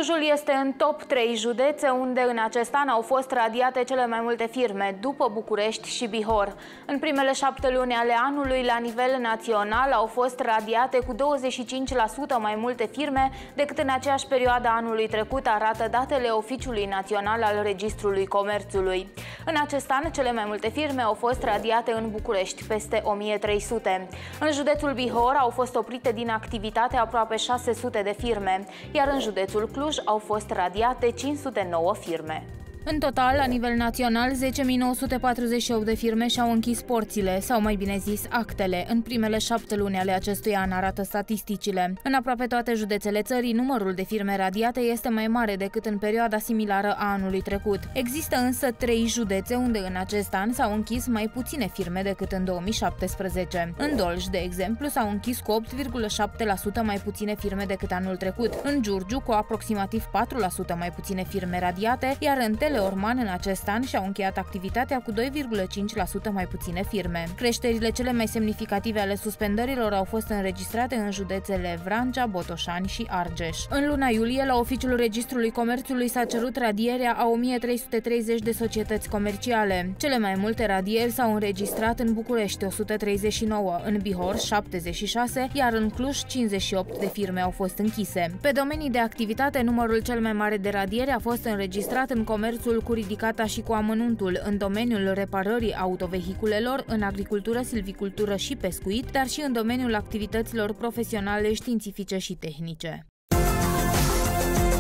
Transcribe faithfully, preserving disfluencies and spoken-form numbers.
Clujul este în top trei județe unde în acest an au fost radiate cele mai multe firme, după București și Bihor. În primele șapte luni ale anului, la nivel național, au fost radiate cu douăzeci și cinci la sută mai multe firme decât în aceeași perioadă anului trecut, arată datele Oficiului Național al Registrului Comerțului. În acest an, cele mai multe firme au fost radiate în București, peste o mie trei sute. În județul Bihor au fost oprite din activitate aproape șase sute de firme, iar în județul Cluj au fost radiate cinci sute nouă firme. În total, la nivel național, zece mii nouă sute patruzeci și opt de firme și-au închis porțile, sau mai bine zis, actele, în primele șapte luni ale acestui an, arată statisticile. În aproape toate județele țării, numărul de firme radiate este mai mare decât în perioada similară a anului trecut. Există însă trei județe unde în acest an s-au închis mai puține firme decât în două mii șaptesprezece. În Dolj, de exemplu, s-au închis cu opt virgulă șapte la sută mai puține firme decât anul trecut. În Giurgiu, cu aproximativ patru la sută mai puține firme radiate, iar în Teleorman în acest an și-au încheiat activitatea cu doi virgulă cinci la sută mai puține firme. Creșterile cele mai semnificative ale suspendărilor au fost înregistrate în județele Vrancea, Botoșani și Argeș. În luna iulie, la Oficiul Registrului Comerțului s-a cerut radierea a o mie trei sute treizeci de societăți comerciale. Cele mai multe radieri s-au înregistrat în București, o sută treizeci și nouă, în Bihor, șaptezeci și șase, iar în Cluj, cincizeci și opt de firme au fost închise. Pe domenii de activitate, numărul cel mai mare de radieri a fost înregistrat în comerțul cu ridicata și cu amănuntul, în domeniul reparării autovehiculelor, în agricultură, silvicultură și pescuit, dar și în domeniul activităților profesionale, științifice și tehnice.